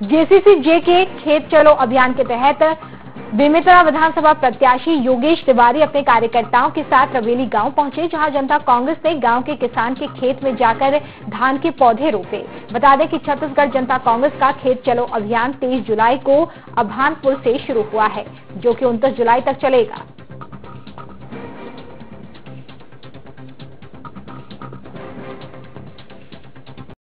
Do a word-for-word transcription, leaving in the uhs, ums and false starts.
JCC जे के खेत चलो अभियान के तहत बेमेतरा विधानसभा प्रत्याशी योगेश तिवारी अपने कार्यकर्ताओं के साथ रवेली गांव पहुंचे, जहां जनता कांग्रेस ने गांव के किसान के खेत में जाकर धान के पौधे रोपे। बता दें कि छत्तीसगढ़ जनता कांग्रेस का खेत चलो अभियान तेईस जुलाई को अभानपुर से शुरू हुआ है, जो कि उनतीस जुलाई तक चलेगा।